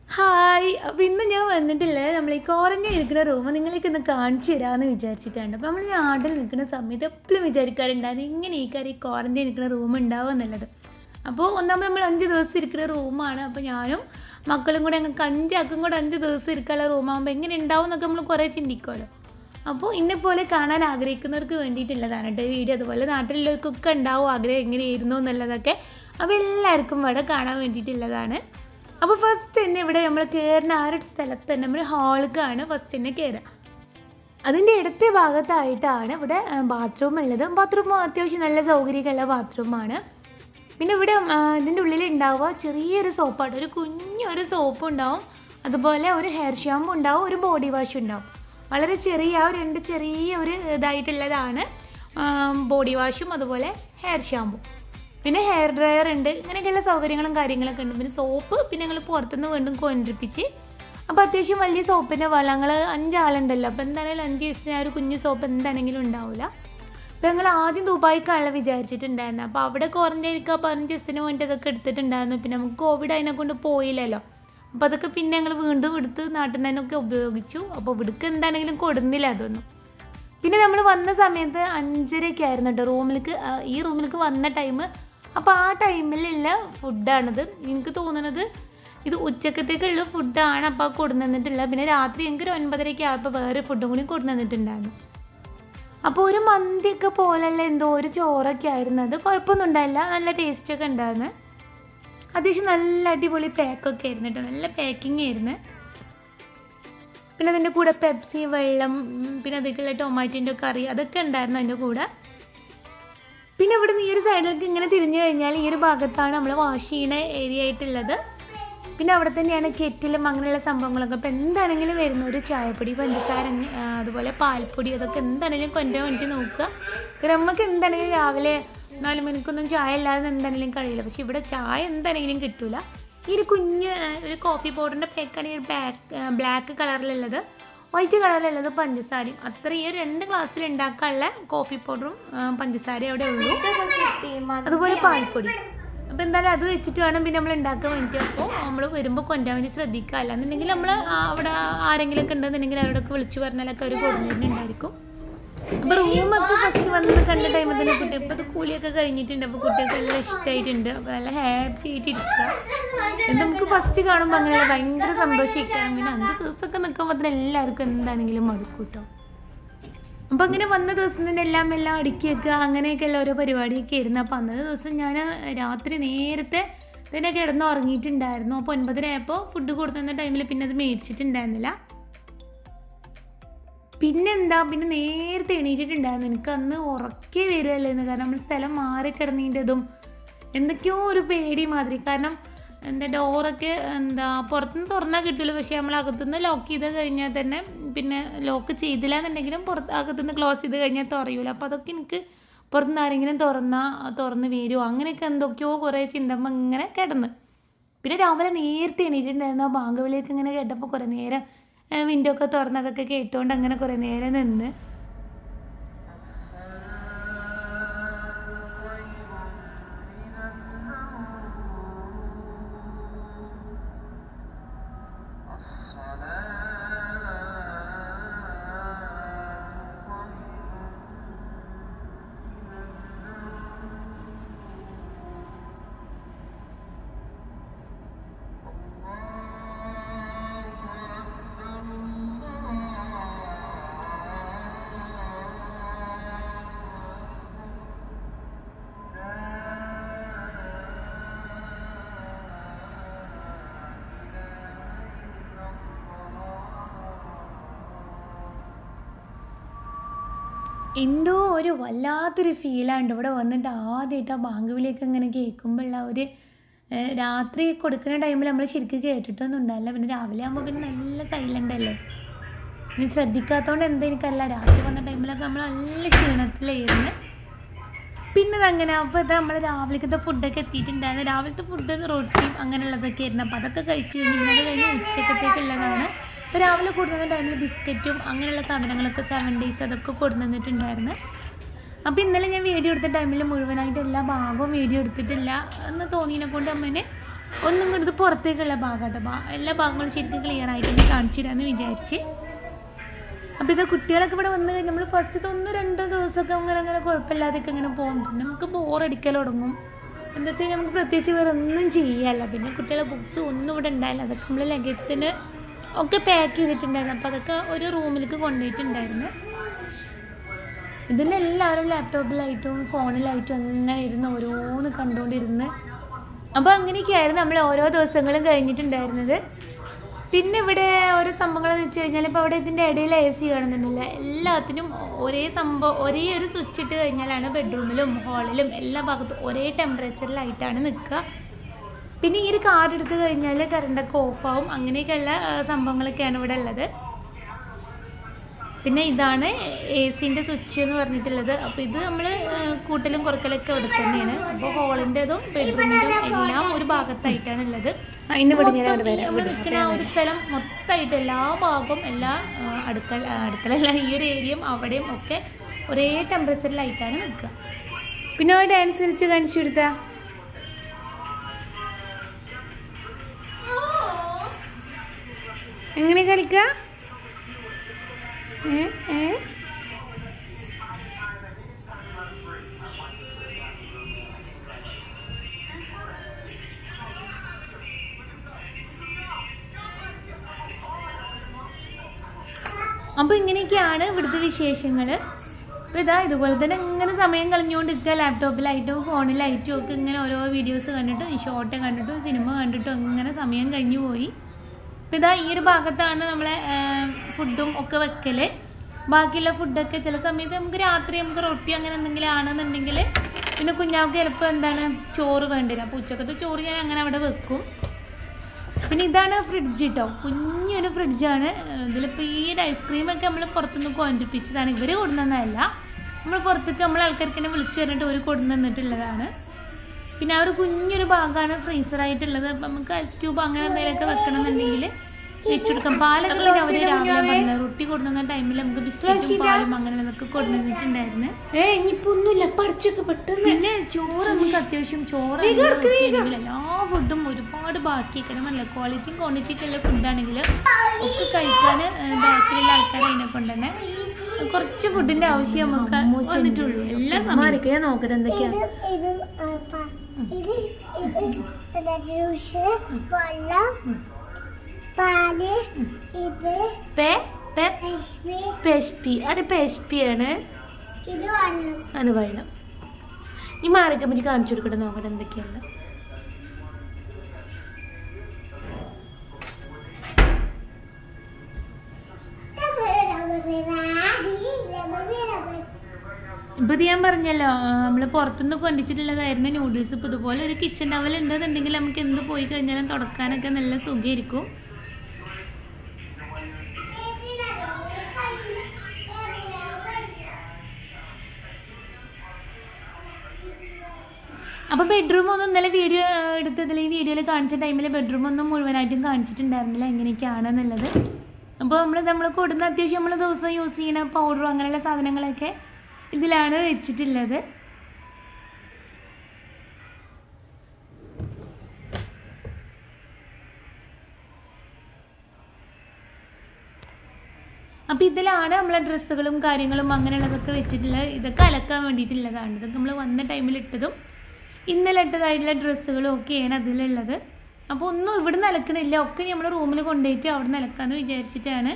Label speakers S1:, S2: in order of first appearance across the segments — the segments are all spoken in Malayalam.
S1: ഹായ്. അപ്പോൾ ഇന്ന് ഞാൻ വന്നിട്ടില്ലേ നമ്മൾ ഈ ക്വാറന്റൈൻ ഇരിക്കുന്ന റൂം നിങ്ങളേക്ക് ഒന്ന് കാണിച്ചു തരാമെന്ന് വിചാരിച്ചിട്ടുണ്ട്. അപ്പോൾ നമ്മൾ നാട്ടിൽ നിൽക്കുന്ന സമയത്ത് എപ്പോഴും വിചാരിക്കാറുണ്ടായിരുന്നു ഇങ്ങനെ ഈ ക്വാറന്റൈൻ ഇരിക്കുന്ന റൂം ഉണ്ടാവും എന്നുള്ളത്. അപ്പോൾ ഒന്നാമത് നമ്മൾ 5 ദിവസം ഇരിക്കുന്ന റൂമാണ്. അപ്പോൾ ഞാനും മക്കളും കൂടെ ഞങ്ങൾക്ക് 5 ആക്കും കൂടെ 5 ദിവസം ഇരിക്കാനുള്ള റൂമാകുമ്പോൾ എങ്ങനെ ഉണ്ടാവും എന്നൊക്കെ നമ്മൾ കുറേ ചിന്തിക്കുമല്ലോ. അപ്പോൾ ഇന്നെപ്പോലെ കാണാൻ ആഗ്രഹിക്കുന്നവർക്ക് വേണ്ടിയിട്ടുള്ളതാണ് കേട്ടോ വീഡിയോ. അതുപോലെ നാട്ടിലുള്ളവർക്കൊക്കെ ഉണ്ടാവും ആഗ്രഹം എങ്ങനെയായിരുന്നു എന്നുള്ളതൊക്കെ. അപ്പോൾ എല്ലാവർക്കും ഇവിടെ കാണാൻ വേണ്ടിയിട്ടുള്ളതാണ്. അപ്പോൾ ഫസ്റ്റ് തന്നെ ഇവിടെ നമ്മൾ കയറുന്ന ആ ഒരു സ്ഥലത്ത് തന്നെ നമ്മൾ ഹാളിലേക്കാണ് ഫസ്റ്റ് തന്നെ കയറുക. അതിൻ്റെ ഇടത്തെ ഭാഗത്തായിട്ടാണ് ഇവിടെ ബാത്റൂം ഉള്ളത്. ബാത്റൂം അത്യാവശ്യം നല്ല സൗകര്യമുള്ള ബാത്റൂമാണ്. പിന്നെ ഇവിടെ ഇതിൻ്റെ ഉള്ളിൽ ഉണ്ടാവുക ചെറിയൊരു സോപ്പാണ്, ഒരു കുഞ്ഞൊരു സോപ്പ് ഉണ്ടാവും, അതുപോലെ ഒരു ഹെയർ ഷാമ്പു ഉണ്ടാവും, ഒരു ബോഡി വാഷ് ഉണ്ടാവും. വളരെ ചെറിയ രണ്ട് ചെറിയ ഒരു ഇതായിട്ടുള്ളതാണ് ബോഡി വാഷും അതുപോലെ ഹെയർ ഷാമ്പു. പിന്നെ ഹെയർ ഡ്രയർ ഉണ്ട്. ഇങ്ങനെയൊക്കെയുള്ള സൗകര്യങ്ങളും കാര്യങ്ങളൊക്കെ ഉണ്ട്. പിന്നെ സോപ്പ് പിന്നെ ഞങ്ങൾ പുറത്തുനിന്ന് വീണ്ടും കൊണ്ടിരിപ്പിച്ച്. അപ്പോൾ അത്യാവശ്യം വലിയ സോപ്പിൻ്റെ വെള്ളം ഞങ്ങൾ 5 ആളുണ്ടല്ലോ. അപ്പോൾ എന്താണെങ്കിലും 5 ദിവസത്തിന് ആ ഒരു കുഞ്ഞു സോപ്പ് എന്താണെങ്കിലും ഉണ്ടാവില്ല. അപ്പോൾ ഞങ്ങൾ ആദ്യം ദുബായിക്കാണല്ലോ വിചാരിച്ചിട്ടുണ്ടായിരുന്നു. അപ്പോൾ അവിടെ ക്വാറന്റൈൻ ഇരിക്കുക 15 ദിവസത്തിന് വേണ്ടി അതൊക്കെ എടുത്തിട്ടുണ്ടായിരുന്നു. പിന്നെ നമുക്ക് കോവിഡ് അതിനെ കൊണ്ട് പോയില്ലല്ലോ. അപ്പോൾ അതൊക്കെ പിന്നെ ഞങ്ങൾ വീണ്ടും എടുത്ത് നാട്ടിൽ നിന്നൊക്കെ ഉപയോഗിച്ചു. അപ്പോൾ ഇവിടേക്ക് എന്താണെങ്കിലും കൊടുന്നില്ല അതൊന്നും. പിന്നെ നമ്മൾ വന്ന സമയത്ത് 5:30 ആയിരുന്നു കേട്ടോ ഈ റൂമിലേക്ക് വന്ന ടൈം. അപ്പോൾ ആ ടൈമിലുള്ള ഫുഡാണിത്. എനിക്ക് തോന്നുന്നത് ഇത് ഉച്ചക്കത്തേക്കുള്ള ഫുഡാണ്. അപ്പോൾ കൊടുന്നു തന്നിട്ടില്ല. പിന്നെ രാത്രി എനിക്ക് ഒരു 9:30 ആയപ്പോൾ വേറെ ഫുഡും കൂടി കൊടുന്നു തന്നിട്ടുണ്ടായിരുന്നു. അപ്പോൾ ഒരു മന്തിയൊക്കെ പോലെയുള്ള എന്തോ ഒരു ചോറൊക്കെ ആയിരുന്നു. അത് കുഴപ്പമൊന്നും ഉണ്ടായില്ല, നല്ല ടേസ്റ്റൊക്കെ ഉണ്ടായിരുന്നു. അത്യാവശ്യം നല്ല അടിപൊളി പാക്കൊക്കെ ആയിരുന്നു കേട്ടോ, നല്ല പാക്കിങ് ആയിരുന്നു. പിന്നെ അതിൻ്റെ കൂടെ പെപ്സി, വെള്ളം, പിന്നെ അതിലേക്കുള്ള ടൊമാറ്റോൻ്റെ കറി അതൊക്കെ ഉണ്ടായിരുന്നു അതിൻ്റെ കൂടെ. പിന്നെ ഇവിടെ ഈ ഒരു സൈഡിലേക്ക് ഇങ്ങനെ തിരിഞ്ഞു കഴിഞ്ഞാൽ ഈ ഒരു ഭാഗത്താണ് നമ്മൾ വാഷ് ചെയ്യുന്ന ഏരിയ ആയിട്ടുള്ളത്. പിന്നെ അവിടെ തന്നെയാണ് കെറ്റിലും അങ്ങനെയുള്ള സംഭവങ്ങളൊക്കെ. അപ്പോൾ എന്താണെങ്കിലും വരുന്ന ഒരു ചായപ്പൊടി, പഞ്ചസാര, അതുപോലെ പാൽപ്പൊടി അതൊക്കെ എന്താണെങ്കിലും കൊണ്ടുവരാൻ വേണ്ടി നോക്കുക. നമുക്ക് എന്താണെങ്കിലും രാവിലെ 4 മണിക്കൊന്നും ചായ ഇല്ലാതെ എന്താണെങ്കിലും കഴിയില്ല. പക്ഷെ ഇവിടെ ചായ എന്താണെങ്കിലും കിട്ടില്ല. ഈ ഒരു കുഞ്ഞ് ഒരു കോഫി പൗഡറിൻ്റെ പാക്കാണ് ഈ ബ്ലാക്ക് കളറിലുള്ളത്. വൈറ്റ് കളറിലുള്ളത് പഞ്ചസാരയും. അത്രയും 2 ഗ്ലാസ്സിൽ ഉണ്ടാക്കാനുള്ള കോഫി പൗഡറും പഞ്ചസാരയും അവിടെ ഉള്ളൂ, അതുപോലെ പാൽപ്പൊടി. അപ്പോൾ എന്തായാലും അത് വെച്ചിട്ട് വേണം പിന്നെ നമ്മൾ ഉണ്ടാക്കാൻ വേണ്ടിയിട്ട്. അപ്പോൾ നമ്മൾ വരുമ്പോൾ കൊണ്ടുവരാൻ വേണ്ടി ശ്രദ്ധിക്കുക. അല്ലാന്നുണ്ടെങ്കിൽ നമ്മൾ അവിടെ ആരെങ്കിലുമൊക്കെ ഉണ്ടെന്നുണ്ടെങ്കിൽ അവരോടൊക്കെ വിളിച്ചു പറഞ്ഞാലൊക്കെ അവർ കൊടുത്തിട്ടുണ്ടായിരിക്കും. അപ്പോൾ റൂമൊക്കെ ഫസ്റ്റ് വന്നത് കണ്ട ടൈമിൽ തന്നെ കുട്ടി ഇപ്പോൾ അത് കൂലിയൊക്കെ കഴിഞ്ഞിട്ടുണ്ട്. അപ്പോൾ കുട്ടികൾക്ക് എല്ലാം ഇഷ്ടമായിട്ടുണ്ട്. അപ്പോൾ നല്ല ഹാപ്പി ആയിട്ട് ഇരിക്കുക. നമുക്ക് ഫസ്റ്റ് കാണുമ്പോൾ അങ്ങനെയുള്ള ഭയങ്കര സന്തോഷിക്കാം. പിന്നെ 5 ദിവസമൊക്കെ നിൽക്കുമ്പോൾ തന്നെ എല്ലാവർക്കും എന്താണെങ്കിലും മടുക്കും കേട്ടോ. അപ്പോൾ അങ്ങനെ വന്ന ദിവസം തന്നെ എല്ലാം അടുക്കി വെക്കുക, അങ്ങനെയൊക്കെയുള്ള ഓരോ പരിപാടിയൊക്കെ ആയിരുന്നു. അപ്പോൾ അന്നത്തെ ദിവസം ഞാൻ രാത്രി നേരത്തെ തന്നെ കിടന്ന് ഉറങ്ങിയിട്ടുണ്ടായിരുന്നു. അപ്പോൾ 9:30 ആയപ്പോൾ ഫുഡ് കൊടുത്തുന്ന ടൈമിൽ പിന്നെ അത് മേടിച്ചിട്ടുണ്ടായിരുന്നില്ല. പിന്നെ നേരത്തെ എണീറ്റിട്ടുണ്ടായിരുന്നു. എനിക്ക് അന്ന് ഉറക്കേ വരുമല്ലായിരുന്നു. കാരണം നമ്മൾ സ്ഥലം മാറി കിടന്നതിൻ്റെതും എന്തൊക്കെയോ ഒരു പേടി മാതിരി. കാരണം ഡോറൊക്കെ പുറത്തുനിന്ന് തുറന്നാൽ കിട്ടില്ല. പക്ഷേ നമ്മൾ അകത്തുനിന്ന് ലോക്ക് ചെയ്ത് കഴിഞ്ഞാൽ തന്നെ പിന്നെ ലോക്ക് ചെയ്തില്ല എന്നുണ്ടെങ്കിലും അകത്തുനിന്ന് ക്ലോസ് ചെയ്ത് കഴിഞ്ഞാൽ തുറയൂല. അപ്പോൾ അതൊക്കെ എനിക്ക് പുറത്തുനിന്ന് ആരെങ്കിലും തുറന്ന് വരുമോ അങ്ങനെയൊക്കെ എന്തൊക്കെയോ കുറേ ചിന്തമ്പോൾ ഇങ്ങനെ കിടന്ന്. പിന്നെ രാവിലെ നേരത്തെ എണീറ്റിട്ടുണ്ടായിരുന്നു. ആ ബാങ്ക് വിളിയൊക്കെ ഇങ്ങനെ കേട്ടപ്പോൾ കുറേ നേരം വിൻഡോ ഒക്കെ തുറന്നതൊക്കെ കേട്ടുകൊണ്ട് അങ്ങനെ കുറേ നേരം നിന്ന്. എന്തോ ഒരു വല്ലാത്തൊരു ഫീലാണ് ഇവിടെ വന്നിട്ട് ആദ്യമായിട്ട് ആ ബാങ്ക് വിളിയൊക്കെ ഇങ്ങനെ കേൾക്കുമ്പോഴുള്ള ഒരു രാത്രി കൊടുക്കുന്ന ടൈമിൽ നമ്മൾ ശരിക്കും കേട്ടിട്ടൊന്നും ഉണ്ടാവില്ല. പിന്നെ രാവിലെ ആകുമ്പോൾ പിന്നെ നല്ല സൈലൻ്റ് അല്ലേ. പിന്നെ ശ്രദ്ധിക്കാത്തതുകൊണ്ട് എന്താ എനിക്കല്ല, രാത്രി വന്ന ടൈമിലൊക്കെ നമ്മൾ നല്ല ക്ഷീണത്തിലായിരുന്നു. പിന്നെ അങ്ങനെ അപ്പോൾ നമ്മൾ രാവിലത്തെ ഫുഡൊക്കെ എത്തിയിട്ടുണ്ടായിരുന്നു. രാവിലത്തെ ഫുഡ് റൊട്ടിയും അങ്ങനെയുള്ളതൊക്കെ ആയിരുന്നു. അപ്പോൾ അതൊക്കെ കഴിച്ച് കഴിഞ്ഞ് അത് കഴിഞ്ഞ് ഉച്ചക്കത്തേക്കുള്ളതാണ്. അപ്പോൾ രാവിലെ കൊടുക്കുന്ന ടൈമിൽ ബിസ്ക്കറ്റും അങ്ങനെയുള്ള സാധനങ്ങളൊക്കെ 7 days അതൊക്കെ കൊടുന്നു തന്നിട്ടുണ്ടായിരുന്നു. അപ്പോൾ ഇന്നലെ ഞാൻ വീഡിയോ എടുത്ത ടൈമിൽ മുഴുവനായിട്ട് എല്ലാ ഭാഗവും വീഡിയോ എടുത്തിട്ടില്ല എന്ന് തോന്നിയതിനെ കൊണ്ട് അമ്മേനെ ഒന്നും കൂടി ഇത് പുറത്തേക്കുള്ള ഭാഗമാട്ടോ. എല്ലാ ഭാഗങ്ങളും ശരിക്കും ക്ലിയർ ആയിട്ട് കാണിച്ചു തരാമെന്ന് വിചാരിച്ച്. അപ്പോൾ ഇത് കുട്ടികളൊക്കെ ഇവിടെ വന്നു കഴിഞ്ഞാൽ നമ്മൾ ഫസ്റ്റത്തെ 1-2 ദിവസമൊക്കെ അങ്ങനെ കുഴപ്പമില്ലാതെയൊക്കെ ഇങ്ങനെ പോകും. പിന്നെ നമുക്ക് ബോറടിക്കൽ തുടങ്ങും. എന്താ വെച്ചാൽ നമുക്ക് പ്രത്യേകിച്ച് വേറെ ഒന്നും ചെയ്യാമല്ല. പിന്നെ കുട്ടികളെ ബുക്സ് ഒന്നും ഇവിടെ ഉണ്ടായില്ല. അതൊക്കെ നമ്മൾ ലഗേജ് തന്നെ ഒക്കെ പാക്ക് ചെയ്തിട്ടുണ്ടായിരുന്നു. അപ്പോൾ അതൊക്കെ ഒരു റൂമിലേക്ക് കൊണ്ടുപോയിട്ടുണ്ടായിരുന്നു. ഇതിലെല്ലാവരും ലാപ്ടോപ്പിലായിട്ടും ഫോണിലായിട്ടും അങ്ങനെ ഇരുന്ന് ഓരോന്ന് കണ്ടുകൊണ്ടിരുന്ന്. അപ്പോൾ അങ്ങനെയൊക്കെയായിരുന്നു നമ്മൾ ഓരോ ദിവസങ്ങളും കഴിഞ്ഞിട്ടുണ്ടായിരുന്നത്. പിന്നെ ഇവിടെ ഓരോ സംഭവങ്ങളെന്ന് വെച്ച് കഴിഞ്ഞാൽ ഇപ്പോൾ അവിടെ ഇതിൻ്റെ ഇടയിൽ AC കാണുന്നുണ്ടല്ലോ. എല്ലാത്തിനും ഒരേ ഒരു സ്വിച്ച് ഇട്ട് കഴിഞ്ഞാലാണ് ബെഡ്റൂമിലും ഹാളിലും എല്ലാ ഭാഗത്തും ഒരേ ടെമ്പറേച്ചറിലായിട്ടാണ് നിൽക്കുക. പിന്നെ ഈ ഒരു കാർഡ് എടുത്ത് കഴിഞ്ഞാൽ കറണ്ടൊക്കെ ഓഫാവും. അങ്ങനെയൊക്കെയുള്ള സംഭവങ്ങളൊക്കെയാണ് ഇവിടെ ഉള്ളത്. പിന്നെ ഇതാണ് AC-ൻ്റെ സ്വിച്ച് എന്ന് പറഞ്ഞിട്ടുള്ളത്. അപ്പോൾ ഇത് നമ്മൾ കൂട്ടലും കുറക്കലൊക്കെ ഇവിടെ തന്നെയാണ്. അപ്പോൾ ഹാളിൻ്റെതും ബെഡ്റൂമിൻ്റെതും എല്ലാം ഒരു ഭാഗത്തായിട്ടാണ് ഉള്ളത്. നമ്മൾ നിൽക്കുന്ന ആ ഒരു സ്ഥലം മൊത്തമായിട്ട് എല്ലാ ഭാഗവും എല്ലാ അടുക്കള ഈ ഒരു ഏരിയയും അവിടെയും ഒക്കെ ഒരേ ടെമ്പറേച്ചറിലായിട്ടാണ് നിൽക്കുക. പിന്നെ ആ ഡാൻസ് കളിച്ച് കാണിച്ചു കൊടുത്താ എങ്ങനെ കളിക്കുക? അപ്പോൾ ഇങ്ങനെയൊക്കെയാണ് ഇവിടുത്തെ വിശേഷങ്ങൾ. അപ്പോൾ ഇതുപോലെ തന്നെ ഇങ്ങനെ സമയം കളഞ്ഞുകൊണ്ടിരിക്കുക. ലാപ്ടോപ്പിലായിട്ടും ഫോണിലായിട്ടും ഒക്കെ ഇങ്ങനെ ഓരോ വീഡിയോസ് കണ്ടിട്ടും ഷോർട്ട് കണ്ടിട്ടും സിനിമ കണ്ടിട്ടും അങ്ങനെ സമയം കഴിഞ്ഞു പോയി. അപ്പോൾ ഈ ഒരു ഭാഗത്താണ് നമ്മളെ ഫുഡും ഒക്കെ വെക്കൽ. ബാക്കിയുള്ള ഫുഡൊക്കെ ചില സമയത്ത് നമുക്ക് രാത്രി നമുക്ക് റൊട്ടി അങ്ങനെ എന്തെങ്കിലും ആണെന്നുണ്ടെങ്കിൽ പിന്നെ കുഞ്ഞാൾക്ക് ചിലപ്പോൾ എന്താണ് ചോറ് വേണ്ടില്ല. അപ്പോൾ ഉച്ചക്കത്തെ ചോറ് ഞാൻ അങ്ങനെ അവിടെ വെക്കും. പിന്നെ ഇതാണ് ഫ്രിഡ്ജ് കേട്ടോ. കുഞ്ഞൊരു ഫ്രിഡ്ജാണ്. ഇതിലിപ്പോൾ ഈ ഒരു ഐസ്ക്രീമൊക്കെ നമ്മൾ പുറത്തുനിന്ന് കൊണ്ടിപ്പിച്ചതാണ്. ഇവർ കൊടുന്നതല്ല, നമ്മൾ പുറത്തേക്ക് നമ്മൾ ആൾക്കാർക്ക് തന്നെ വിളിച്ചു പറഞ്ഞിട്ട് ഒരു കൊടുന്ന് തന്നിട്ടുള്ളതാണ്. പിന്നെ ആ ഒരു കുഞ്ഞൊരു ഭാഗമാണ് ഫ്രീസറായിട്ടുള്ളത്. അപ്പം നമുക്ക് ഐസ് ക്യൂബ് അങ്ങനെ എന്തെങ്കിലുമൊക്കെ വെക്കണമെന്നുണ്ടെങ്കിൽ വെച്ചെടുക്കാം. പാലൊക്കെ പിന്നെ അവർ രാവിലെ പറഞ്ഞത് റൊട്ടി കൊടുക്കുന്ന ടൈമിൽ നമുക്ക് ബിസ്ക്കറ്റും പാലും അങ്ങനെയുള്ളതൊക്കെ കൊടുത്തിട്ടുണ്ടായിരുന്നു. ഇനിയിപ്പോൾ ഒന്നുമില്ല, പഠിച്ചൊക്കെ പെട്ടെന്ന്. പിന്നെ ചോറ് നമുക്ക് അത്യാവശ്യം ചോറ് എല്ലാ ഫുഡും ഒരുപാട് ബാക്കിയൊക്കെ നല്ല ക്വാളിറ്റിയും ക്വാണ്ടിറ്റിയൊക്കെ ഉള്ള ഫുഡാണെങ്കിൽ ഒക്കെ കഴിക്കാൻ ബാക്കിലുള്ള ആൾക്കാർ അതിനെ കൊണ്ട് തന്നെ കുറച്ച് ഫുഡിൻ്റെ ആവശ്യം നമുക്ക് വന്നിട്ടുള്ളൂ. എല്ലാ സമയത്ത് ഞാൻ നോക്കട്ടെ എന്തൊക്കെയാണ്. അത് പെഷ്പിയാണ്. അത് വെള്ളം. ഈ മാറിയൊക്കെ പറ്റി കാണിച്ചു കൊടുക്കട്ടെ, നോക്കട്ടെ എന്തൊക്കെയാണ്. ഇപ്പോൾ ഇത് ഞാൻ പറഞ്ഞല്ലോ, നമ്മൾ പുറത്തുനിന്ന് കൊണ്ടിച്ചിട്ടുള്ളതായിരുന്നു നൂഡിൽസ്. ഇപ്പോൾ ഇതുപോലെ ഒരു കിച്ചൺ ടവൽ ഉണ്ടെന്നുണ്ടെങ്കിൽ നമുക്ക് എന്ത് പോയി കഴിഞ്ഞാലും തുടക്കാനൊക്കെ നല്ല സുഖമായിരിക്കും. അപ്പോൾ ബെഡ്റൂമൊന്നും ഇന്നലെ വീഡിയോ എടുത്തതിൽ ഈ വീഡിയോയിൽ കാണിച്ച ടൈമിൽ ബെഡ്റൂമൊന്നും മുഴുവനായിട്ടും കാണിച്ചിട്ടുണ്ടായിരുന്നില്ല എങ്ങനെയൊക്കെയാണെന്നുള്ളത്. അപ്പോൾ നമ്മൾ കൊടുന്ന അത്യാവശ്യം നമ്മൾ ദിവസം യൂസ് ചെയ്യുന്ന പൗഡറും അങ്ങനെയുള്ള സാധനങ്ങളൊക്കെ ഇതിലാണ് വെച്ചിട്ടുള്ളത്. അപ്പോൾ ഇതിലാണ് നമ്മളെ ഡ്രസ്സുകളും കാര്യങ്ങളും അങ്ങനെയുള്ളതൊക്കെ വെച്ചിട്ടുള്ളത്. ഇതൊക്കെ അലക്കാൻ വേണ്ടിയിട്ടുള്ളതാണ്. ഇതൊക്കെ നമ്മൾ വന്ന ടൈമിൽ ഇട്ടതും ഇന്നലെ ഇട്ടതായിട്ടുള്ള ഡ്രസ്സുകളും ഒക്കെയാണ് അതിലുള്ളത്. അപ്പോൾ ഒന്നും ഇവിടെ നിന്ന് അലക്കണില്ല, ഒക്കെ നമ്മൾ റൂമിൽ കൊണ്ടുപോയിട്ട് അവിടെ നിന്ന് അലക്കാമെന്ന് വിചാരിച്ചിട്ടാണ്.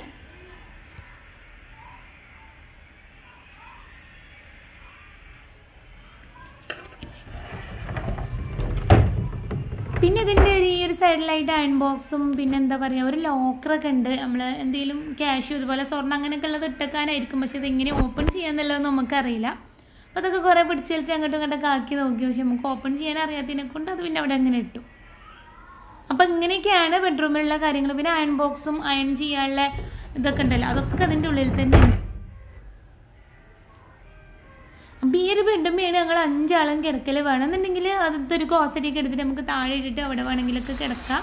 S1: പിന്നെ ഇതിൻ്റെ ഈ ഒരു സൈഡിലായിട്ട് അയൺ ബോക്സും പിന്നെ എന്താ പറയുക ഒരു ലോക്കറൊക്കെ ഉണ്ട്. നമ്മൾ എന്തെങ്കിലും ക്യാഷ് ഇതുപോലെ സ്വർണ്ണം അങ്ങനെയൊക്കെ ഉള്ളത് ഇട്ടേക്കാനായിരിക്കും. പക്ഷെ ഇതെങ്ങനെ ഓപ്പൺ ചെയ്യാന്നുള്ളതൊന്നും നമുക്കറിയില്ല. അപ്പോൾ അതൊക്കെ കുറേ പിടിച്ച് വലിച്ച് അങ്ങോട്ടും ഇങ്ങോട്ടൊക്കെ ആക്കി നോക്കി. പക്ഷെ നമുക്ക് ഓപ്പൺ ചെയ്യാൻ അറിയാത്തതിനെ കൊണ്ട് അത് പിന്നെ അവിടെ അങ്ങനെ ഇട്ടു. അപ്പോൾ ഇങ്ങനെയൊക്കെയാണ് ബെഡ്റൂമിലുള്ള കാര്യങ്ങൾ. പിന്നെ അയൺ ബോക്സും അയൺ ചെയ്യാനുള്ള ഇതൊക്കെ ഉണ്ടല്ലോ, അതൊക്കെ അതിൻ്റെ ഉള്ളിൽ തന്നെ ഉണ്ട്. അപ്പോൾ ഈ ഒരു ബെഡ്റൂമിലാണ് ഞങ്ങൾ 5 ആളും കിടക്കൽ. വേണമെന്നുണ്ടെങ്കിൽ അതിൻ്റെ ഒരു കോസടിയൊക്കെ എടുത്തിട്ട് നമുക്ക് താഴെ ഇട്ടിട്ട് അവിടെ വേണമെങ്കിലൊക്കെ കിടക്കാം.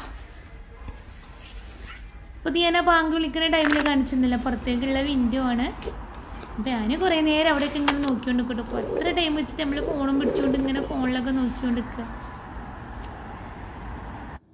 S1: അപ്പോൾ ഞാൻ ആ ബാങ്ക് വിളിക്കുന്ന ടൈമിൽ കാണിച്ചിരുന്നില്ല, പുറത്തേക്കുള്ള വിൻഡോ ആണ്. അപ്പോൾ ഞാൻ കുറേ നേരം അവിടെയൊക്കെ ഇങ്ങനെ നോക്കിക്കൊണ്ട് കിട്ടും. എത്ര ടൈം വെച്ചിട്ട് നമ്മൾ ഫോണും പിടിച്ചുകൊണ്ട് ഇങ്ങനെ ഫോണിലൊക്കെ നോക്കിക്കൊണ്ട് നിൽക്കുക.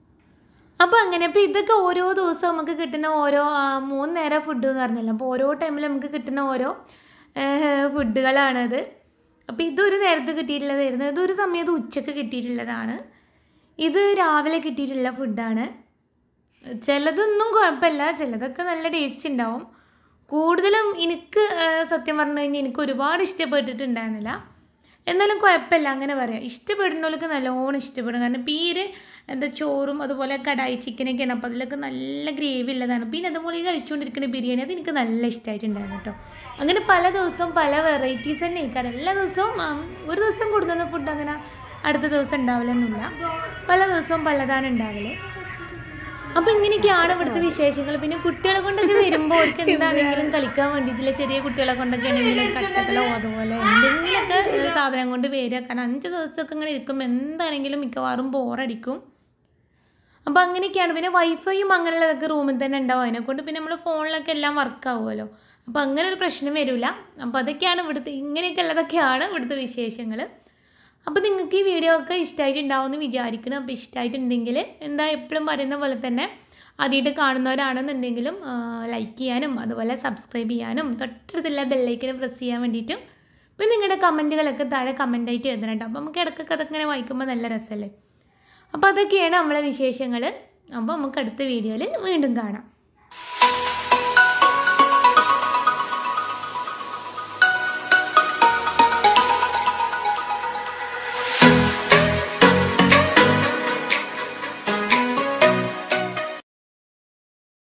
S1: അപ്പോൾ അങ്ങനെ അപ്പോൾ ഇതൊക്കെ ഓരോ ദിവസവും നമുക്ക് കിട്ടുന്ന ഓരോ 3 നേരം ഫുഡ് എന്ന് പറഞ്ഞല്ലോ. അപ്പോൾ ഓരോ ടൈമിൽ നമുക്ക് കിട്ടുന്ന ഓരോ ഫുഡുകളാണത്. അപ്പോൾ ഇതൊരു നേരത്ത് കിട്ടിയിട്ടുള്ളതായിരുന്നു. ഇതൊരു സമയത്ത് ഉച്ചക്ക് കിട്ടിയിട്ടുള്ളതാണ്. ഇത് രാവിലെ കിട്ടിയിട്ടുള്ള ഫുഡാണ്. ചിലതൊന്നും കുഴപ്പമില്ല, ചിലതൊക്കെ നല്ല ടേസ്റ്റ് ഉണ്ടാവും. കൂടുതലും എനിക്ക് സത്യം പറഞ്ഞു കഴിഞ്ഞാൽ എനിക്ക് ഒരുപാട് ഇഷ്ടപ്പെട്ടിട്ടുണ്ടായിരുന്നില്ല. എന്നാലും കുഴപ്പമില്ല, അങ്ങനെ പറയാം. ഇഷ്ടപ്പെടുന്നവർക്ക് നല്ലോണം ഇഷ്ടപ്പെടും. കാരണം പീര് ചോറും അതുപോലെ കടായി ചിക്കനൊക്കെയാണ്. അപ്പോൾ അതിലൊക്കെ നല്ല ഗ്രേവി ഉള്ളതാണ്. പിന്നെ അതുപോലെ കഴിച്ചുകൊണ്ടിരിക്കുന്ന ബിരിയാണി അത് എനിക്ക് നല്ല ഇഷ്ടമായിട്ടുണ്ടായിരുന്നു കേട്ടോ. അങ്ങനെ പല ദിവസവും പല വെറൈറ്റീസ് തന്നെ കഴിക്കാറ്. എല്ലാ ദിവസവും ഒരു ദിവസം കൊടുക്കുന്ന ഫുഡ് അങ്ങനെ അടുത്ത ദിവസം ഉണ്ടാവില്ലെന്നില്ല. പല ദിവസവും പലതാണ് ഉണ്ടാവില്ല. അപ്പോൾ ഇങ്ങനെയൊക്കെയാണ് ഇവിടുത്തെ വിശേഷങ്ങൾ. പിന്നെ കുട്ടികളെ കൊണ്ടൊക്കെ വരുമ്പോൾ അവർക്ക് എന്താണെങ്കിലും കളിക്കാൻ വേണ്ടിയിട്ടില്ല. ചെറിയ കുട്ടികളെ കൊണ്ടൊക്കെ ആണെങ്കിലും കട്ടകളോ അതുപോലെ എന്തെങ്കിലുമൊക്കെ സാധനം കൊണ്ട് വരിക. കാരണം 5 ദിവസമൊക്കെ ഇങ്ങനെ ഇരിക്കുമ്പോൾ എന്താണെങ്കിലും മിക്കവാറും ബോറടിക്കും. അപ്പോൾ അങ്ങനെയൊക്കെയാണ്. പിന്നെ വൈഫൈയും അങ്ങനെയുള്ളതൊക്കെ റൂമിൽ തന്നെ ഉണ്ടാവും. അതിനെക്കൊണ്ട് പിന്നെ നമ്മൾ ഫോണിലൊക്കെ എല്ലാം വർക്കാവുമല്ലോ. അപ്പോൾ അങ്ങനെ ഒരു പ്രശ്നം വരില്ല. അപ്പോൾ അതൊക്കെയാണ് ഇവിടുത്തെ ഇങ്ങനെയൊക്കെ ഉള്ളതൊക്കെയാണ് ഇവിടുത്തെ വിശേഷങ്ങൾ. അപ്പോൾ നിങ്ങൾക്ക് ഈ വീഡിയോ ഒക്കെ ഇഷ്ടമായിട്ടുണ്ടാവുമെന്ന് വിചാരിക്കണം. അപ്പോൾ ഇഷ്ടമായിട്ടുണ്ടെങ്കിൽ എന്താ എപ്പോഴും പറയുന്ന പോലെ തന്നെ ആദ്യമായിട്ട് കാണുന്നവരാണെന്നുണ്ടെങ്കിലും ലൈക്ക് ചെയ്യാനും അതുപോലെ സബ്സ്ക്രൈബ് ചെയ്യാനും തൊട്ടടുത്തുള്ള ബെല്ലൈക്കനെ പ്രസ് ചെയ്യാൻ വേണ്ടിയിട്ടും പിന്നെ നിങ്ങളുടെ കമൻറ്റുകളൊക്കെ താഴെ കമൻറ്റായിട്ട് എഴുതണം കേട്ടോ. അപ്പോൾ നമുക്ക് ഇടയ്ക്കൊക്കെ അതൊക്കെ ഇങ്ങനെ വായിക്കുമ്പോൾ നല്ല രസമല്ലേ. അപ്പോൾ അതൊക്കെയാണ് നമ്മളെ വിശേഷങ്ങൾ. അപ്പോൾ നമുക്ക് അടുത്ത വീഡിയോയിൽ വീണ്ടും കാണാം.